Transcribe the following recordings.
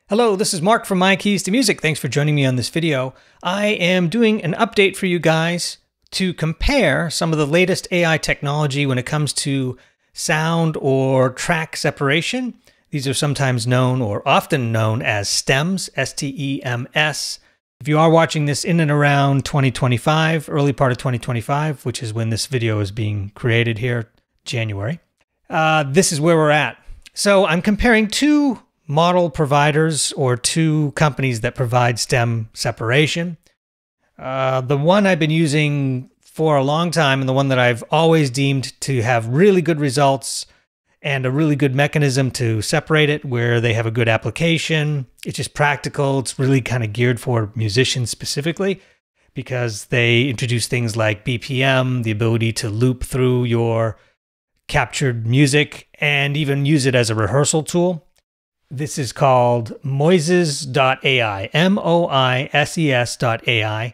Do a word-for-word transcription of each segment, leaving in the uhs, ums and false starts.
Hello, this is Mark from My Keys to Music. Thanks for joining me on this video. I am doing an update for you guys to compare some of the latest A I technology when it comes to sound or track separation. These are sometimes known or often known as stems, S T E M S. If you are watching this in and around twenty twenty-five, early part of twenty twenty-five, which is when this video is being created here, January, uh, this is where we're at. So I'm comparing two model providers or two companies that provide stem separation. Uh, the one I've been using for a long time and the one that I've always deemed to have really good results and a really good mechanism to separate it, where they have a good application. It's just practical. It's really kind of geared for musicians specifically because they introduce things like B P M, the ability to loop through your captured music and even use it as a rehearsal tool. This is called Moises dot A I, M O I S E S dot A I.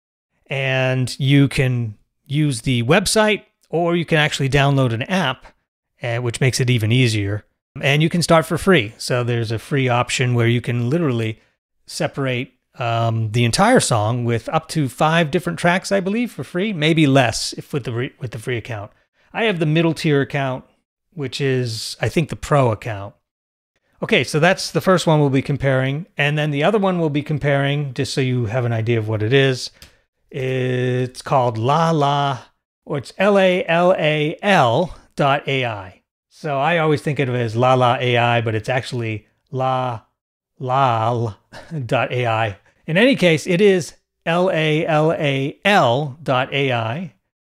And you can use the website or you can actually download an app, uh, which makes it even easier. And you can start for free. So there's a free option where you can literally separate um, the entire song with up to five different tracks, I believe, for free. Maybe less if with the, re with the free account. I have the middle tier account, which is, I think, the pro account. Okay, so that's the first one we'll be comparing. And then the other one we'll be comparing, just so you have an idea of what it is, it's called LALA, or it's L A L A L dot A I. So I always think of it as LALA A I, but it's actually La Lal dot A I. In any case, it is L A L A L dot A I.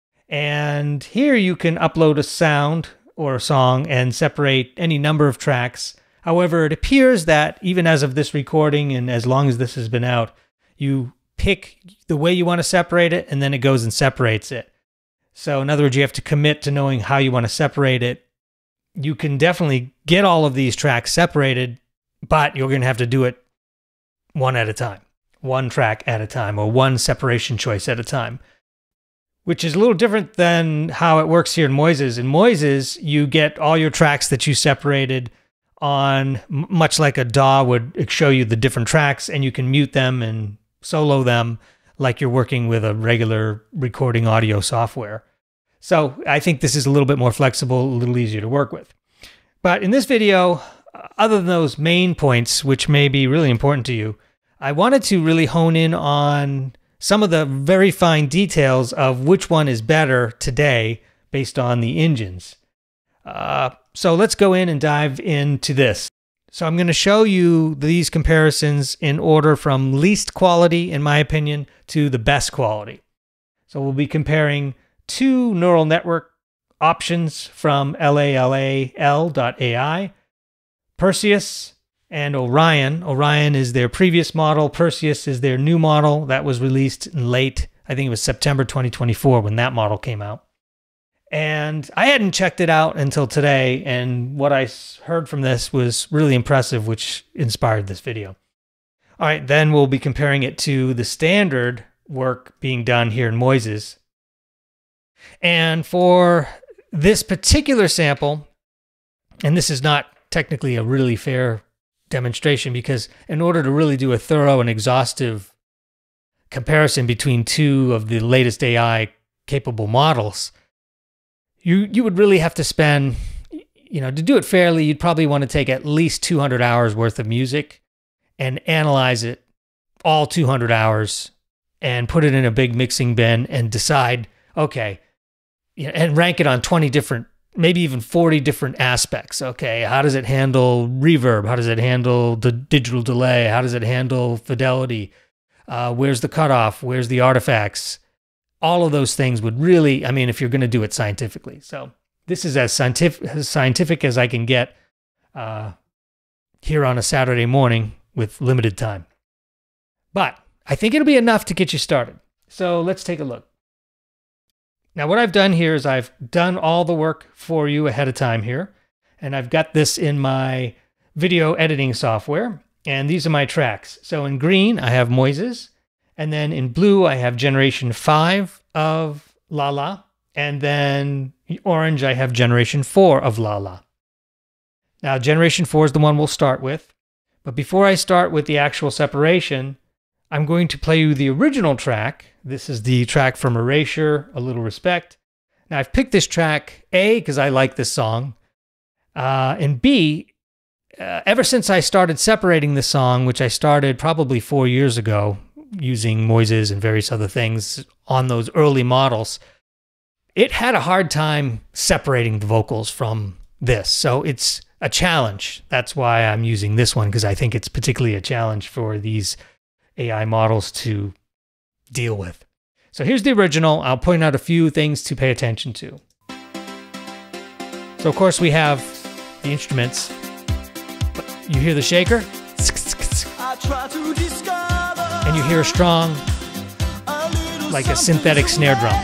And here you can upload a sound or a song and separate any number of tracks. However, it appears that even as of this recording and as long as this has been out, you pick the way you want to separate it and then it goes and separates it. So in other words, you have to commit to knowing how you want to separate it. You can definitely get all of these tracks separated, but you're going to have to do it one at a time, one track at a time, or one separation choice at a time, which is a little different than how it works here in Moises. In Moises, you get all your tracks that you separated on, much like a D A W would show you the different tracks, and you can mute them and solo them like you're working with a regular recording audio software. So I think this is a little bit more flexible, a little easier to work with. But in this video, other than those main points, which may be really important to you, I wanted to really hone in on some of the very fine details of which one is better today based on the engines. Uh, so let's go in and dive into this. So I'm going to show you these comparisons in order from least quality, in my opinion, to the best quality. So we'll be comparing two neural network options from L A L A L dot A I, Perseus and Orion. Orion is their previous model. Perseus is their new model that was released in late, I think it was September twenty twenty-four when that model came out. And I hadn't checked it out until today, and what I heard from this was really impressive, which inspired this video. All right, then we'll be comparing it to the standard work being done here in Moises. And for this particular sample, and this is not technically a really fair demonstration, because in order to really do a thorough and exhaustive comparison between two of the latest A I-capable models, You, you would really have to spend, you know, to do it fairly, you'd probably want to take at least two hundred hours worth of music and analyze it, all two hundred hours, and put it in a big mixing bin and decide, okay, you know, and rank it on twenty different, maybe even forty different aspects. Okay, how does it handle reverb? How does it handle the digital delay? How does it handle fidelity? Uh, where's the cutoff? Where's the artifacts? All of those things would really, I mean, if you're going to do it scientifically. So this is as scientific, as scientific as I can get uh, here on a Saturday morning with limited time. But I think it'll be enough to get you started. So let's take a look. Now what I've done here is I've done all the work for you ahead of time here. And I've got this in my video editing software. And these are my tracks. So in green, I have Moises. And then in blue, I have generation five of LALA. And then orange, I have generation four of LALA. Now, generation four is the one we'll start with. But before I start with the actual separation, I'm going to play you the original track. This is the track from Erasure, A Little Respect. Now, I've picked this track, A, because I like this song, uh, and B, uh, ever since I started separating the song, which I started probably four years ago, using Moises and various other things on those early models, it had a hard time separating the vocals from this. So it's a challenge. That's why I'm using this one, because I think it's particularly a challenge for these A I models to deal with. So here's the original. I'll point out a few things to pay attention to. So of course we have the instruments. You hear the shaker, and you hear a strong, like a synthetic snare drum.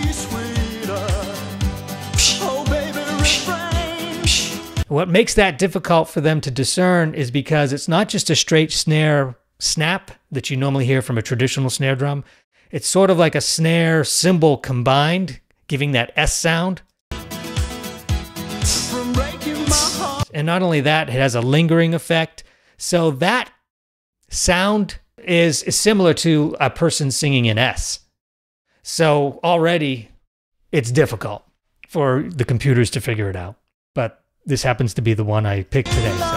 What makes that difficult for them to discern is because it's not just a straight snare snap that you normally hear from a traditional snare drum. It's sort of like a snare cymbal combined, giving that S sound. And not only that, it has a lingering effect. So that sound is, is similar to a person singing in S. So already it's difficult for the computers to figure it out. But this happens to be the one I picked today. So.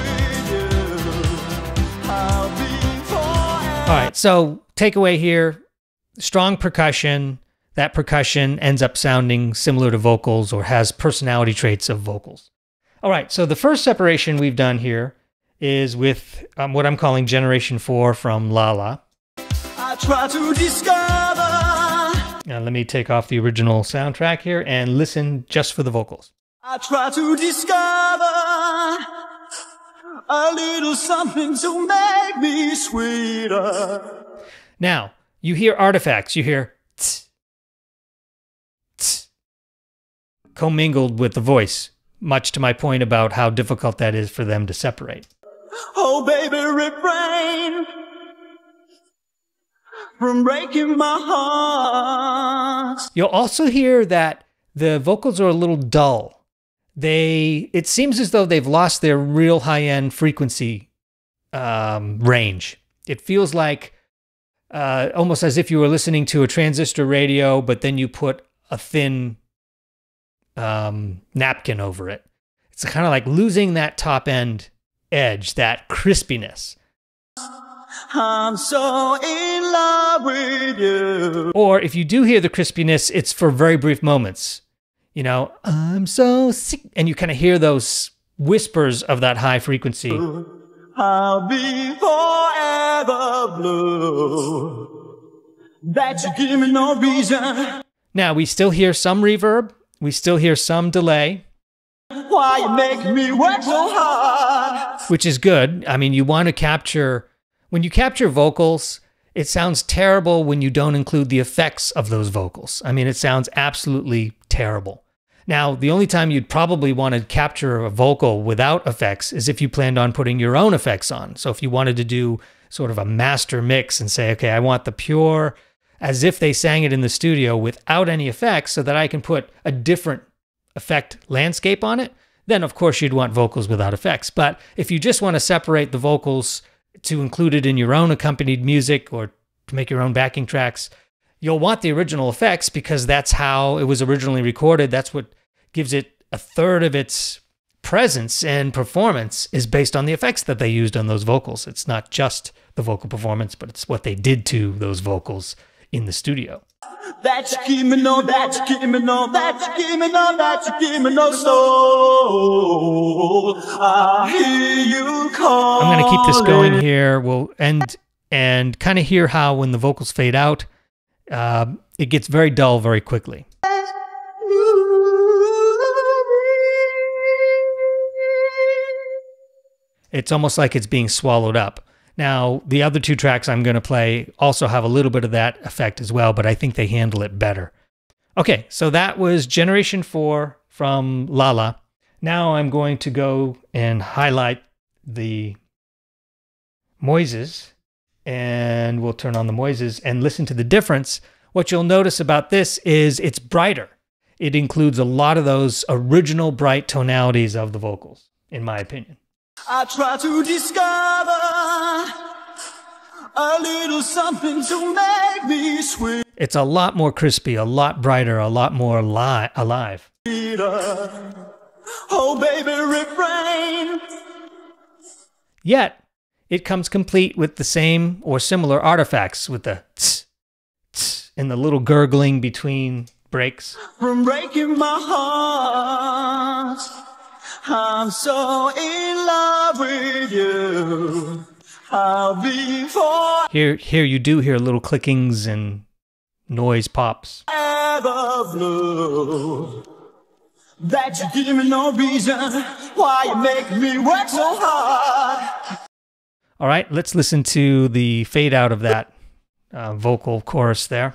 All right, so takeaway here. Strong percussion. That percussion ends up sounding similar to vocals or has personality traits of vocals. All right, so the first separation we've done here is with um, what I'm calling Generation four from LALA. I try to discover. Now let me take off the original soundtrack here and listen just for the vocals. I try to discover a little something to make me sweeter. Now, you hear artifacts. You hear tss, tss, commingled with the voice, much to my point about how difficult that is for them to separate. Oh, baby, refrain from breaking my heart. You'll also hear that the vocals are a little dull. They, it seems as though they've lost their real high-end frequency um, range. It feels like Uh, almost as if you were listening to a transistor radio, but then you put a thin um, napkin over it. It's kind of like losing that top end edge, that crispiness. I'm so in love with you. Or if you do hear the crispiness, it's for very brief moments. You know, I'm so sick. And you kind of hear those whispers of that high frequency. I'll be forever blue. That you give me no reason. Now, we still hear some reverb. We still hear some delay. Why you make me work so hard? Which is good. I mean, you want to capture... When you capture vocals, it sounds terrible when you don't include the effects of those vocals. I mean, it sounds absolutely terrible. Now, the only time you'd probably want to capture a vocal without effects is if you planned on putting your own effects on. So if you wanted to do sort of a master mix and say, okay, I want the pure, as if they sang it in the studio without any effects so that I can put a different effect landscape on it, then of course you'd want vocals without effects. But if you just want to separate the vocals to include it in your own accompanied music or to make your own backing tracks, you'll want the original effects because that's how it was originally recorded. That's what gives it a third of its presence and performance is based on the effects that they used on those vocals. It's not just the vocal performance, but it's what they did to those vocals in the studio. That you give me no, that you give me no, that you give me no, that you give me no soul. I hear you call. I'm going to keep this going here. We'll end and kind of hear how when the vocals fade out, uh, it gets very dull very quickly. It's almost like it's being swallowed up. Now, the other two tracks I'm going to play also have a little bit of that effect as well, but I think they handle it better. Okay, so that was Generation four from LALA. Now I'm going to go and highlight the Moises, and we'll turn on the Moises and listen to the difference. What you'll notice about this is it's brighter. It includes a lot of those original bright tonalities of the vocals, in my opinion. I try to discover a little something to make me sweet. It's a lot more crispy, a lot brighter, a lot more li alive. Oh, baby, refrain. Yet, it comes complete with the same or similar artifacts with the tss, tss, and the little gurgling between breaks. From breaking my heart, I'm so in love with you. I'll be for Here, here you do hear little clickings and noise pops. ever blue. That you give me no reason why you make me work so hard. All right, let's listen to the fade out of that uh, vocal chorus there.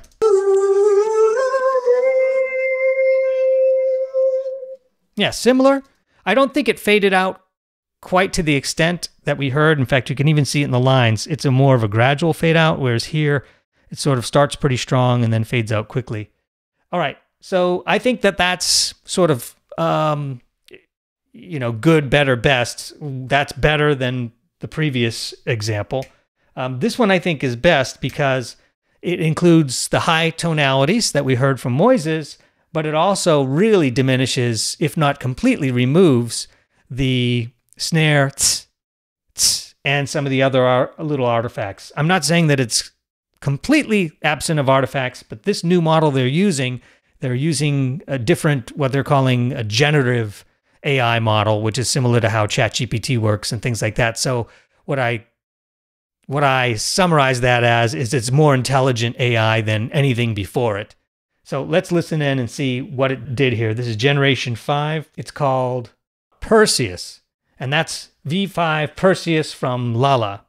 Yeah, similar. I don't think it faded out quite to the extent that we heard. In fact, you can even see it in the lines. It's a more of a gradual fade out, whereas here it sort of starts pretty strong and then fades out quickly. All right, so I think that that's sort of, um, you know, good, better, best. That's better than the previous example. Um, this one I think is best because it includes the high tonalities that we heard from Moises, but it also really diminishes, if not completely removes, the snare tss, tss, and some of the other ar little artifacts. I'm not saying that it's completely absent of artifacts, but this new model they're using, they're using a different, what they're calling a generative A I model, which is similar to how ChatGPT works and things like that. So what I what I summarize that as is it's more intelligent A I than anything before it. So let's listen in and see what it did here. This is generation five. It's called Perseus, and that's V five Perseus from Lala.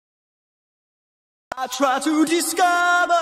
I try to discover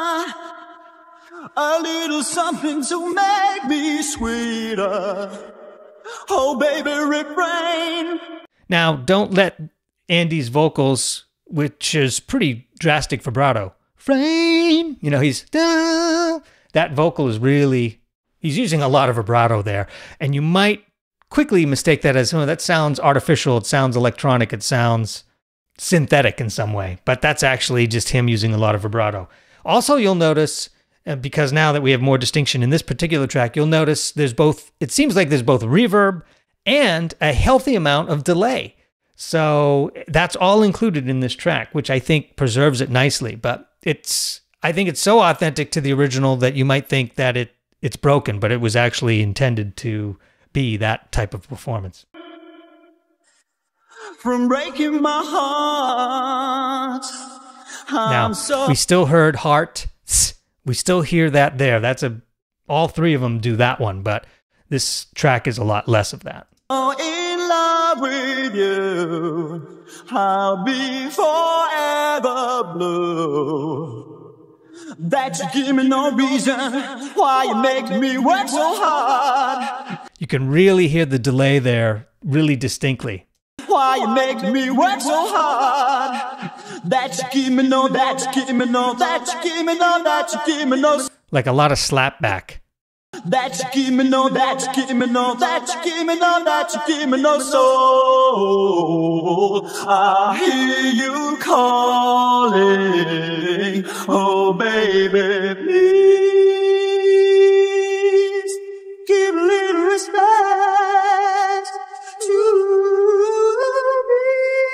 a little something to make me sweeter. Oh, baby, refrain. Now, don't let Andy's vocals, which is pretty drastic vibrato, refrain, you know, he's, da, that vocal is really, he's using a lot of vibrato there. And you might quickly mistake that as, oh, that sounds artificial, it sounds electronic, it sounds synthetic in some way. But that's actually just him using a lot of vibrato. Also, you'll notice, because now that we have more distinction in this particular track, you'll notice there's both, it seems like there's both reverb and a healthy amount of delay. So that's all included in this track, which I think preserves it nicely. But it's, I think it's so authentic to the original that you might think that it it's broken, but it was actually intended to be that type of performance. From breaking my heart, now, we still heard heart. We still hear that there. That's a, all three of them do that one, but this track is a lot less of that. Oh, in love with you, I'll be forever blue. That you give me no reason why you make me work so hard. You can really hear the delay there really distinctly. Why you make me work so hard? That you give me no, that you give me no, that you give me no, that you give me no. Like a lot of slapback. That you give me no, that you give me no, that you give me no, that you give me no soul. I hear you calling, oh baby, please give a little respect to me.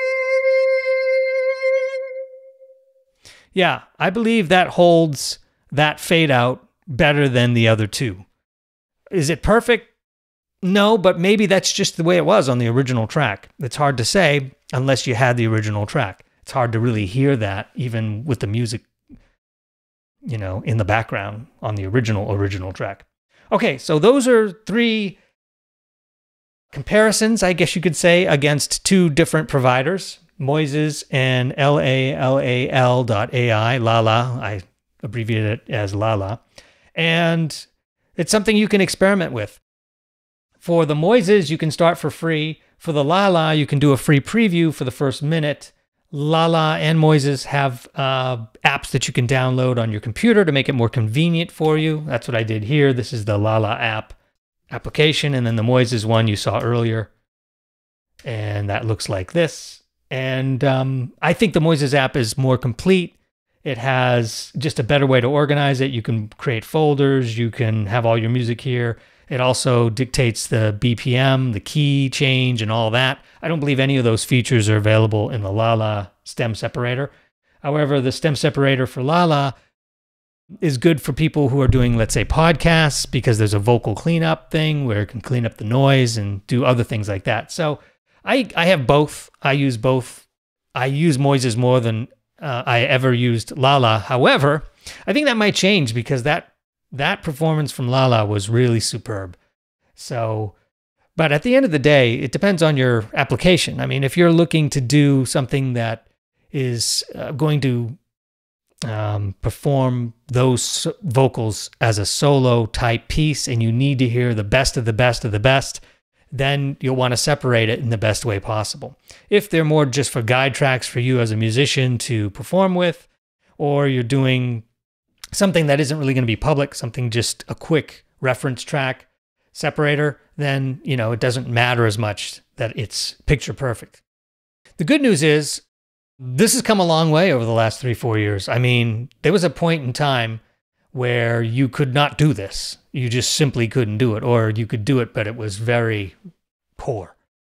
Yeah, I believe that holds that fade out better than the other two. Is it perfect? No, but maybe that's just the way it was on the original track. It's hard to say unless you had the original track. It's hard to really hear that even with the music, you know, in the background on the original, original track. Okay, so those are three comparisons, I guess you could say, against two different providers, Moises and L A L A L dot A I, Lala. I abbreviated it as Lala. And it's something you can experiment with. For the Moises, you can start for free. For the Lala, you can do a free preview for the first minute. Lala and Moises have uh, apps that you can download on your computer to make it more convenient for you. That's what I did here. This is the Lala app application, and then the Moises one you saw earlier. and that looks like this. And um, I think the Moises app is more complete. It has just a better way to organize it. You can create folders. You can have all your music here. It also dictates the B P M, the key change, and all that. I don't believe any of those features are available in the Lala stem separator. However, the stem separator for Lala is good for people who are doing, let's say, podcasts, because there's a vocal cleanup thing where it can clean up the noise and do other things like that. So I, I have both. I use both. I use Moises more than uh, I ever used Lala. However, I think that might change because that that performance from Lala was really superb. So, but at the end of the day, it depends on your application. I mean, if you're looking to do something that is uh, going to um, perform those vocals as a solo type piece, and you need to hear the best of the best of the best, then you'll want to separate it in the best way possible. If they're more just for guide tracks for you as a musician to perform with, or you're doing something that isn't really going to be public, something just a quick reference track separator, then, you know, it doesn't matter as much that it's picture perfect. The good news is this has come a long way over the last three, four years. I mean, there was a point in time where you could not do this. You just simply couldn't do it, or you could do it, but it was very poor.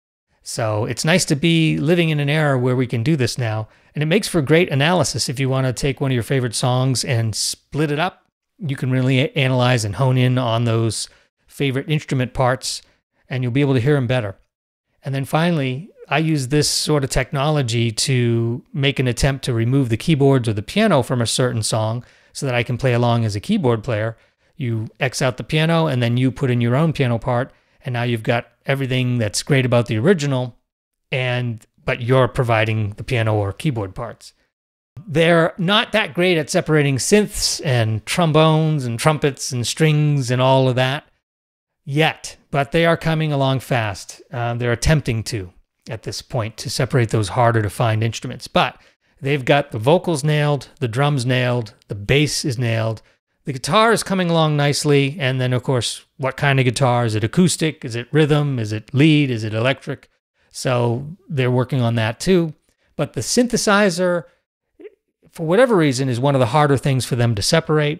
So it's nice to be living in an era where we can do this now, and it makes for great analysis. If you want to take one of your favorite songs and split it up, you can really analyze and hone in on those favorite instrument parts, and you'll be able to hear them better. And then finally, I use this sort of technology to make an attempt to remove the keyboards or the piano from a certain song so that I can play along as a keyboard player. You X out the piano, and then you put in your own piano part, and now you've got everything that's great about the original, and but you're providing the piano or keyboard parts. They're not that great at separating synths and trombones and trumpets and strings and all of that yet, but they are coming along fast. Uh, they're attempting to, at this point, to separate those harder to find instruments. But they've got the vocals nailed, the drums nailed, the bass is nailed, the guitar is coming along nicely, and then, of course, what kind of guitar? Is it acoustic? Is it rhythm? Is it lead? Is it electric? So they're working on that too. But the synthesizer, for whatever reason, is one of the harder things for them to separate.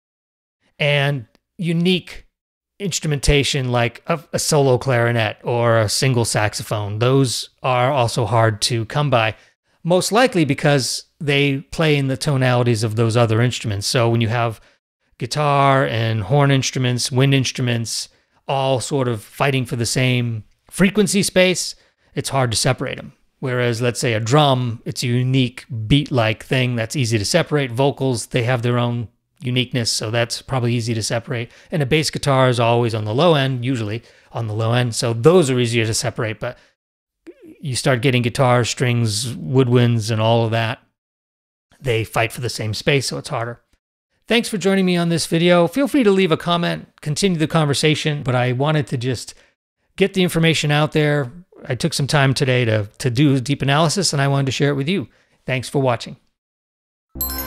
And unique instrumentation like a, a solo clarinet or a single saxophone, those are also hard to come by, most likely because they play in the tonalities of those other instruments. So when you have guitar and horn instruments, wind instruments, all sort of fighting for the same frequency space, it's hard to separate them. Whereas, let's say a drum, it's a unique beat-like thing that's easy to separate. Vocals, they have their own uniqueness, so that's probably easy to separate. And a bass guitar is always on the low end, usually on the low end, so those are easier to separate. But you start getting guitars, strings, woodwinds, and all of that, they fight for the same space, so it's harder. Thanks for joining me on this video. Feel free to leave a comment, continue the conversation, but I wanted to just get the information out there. I took some time today to, to do deep analysis, and I wanted to share it with you. Thanks for watching.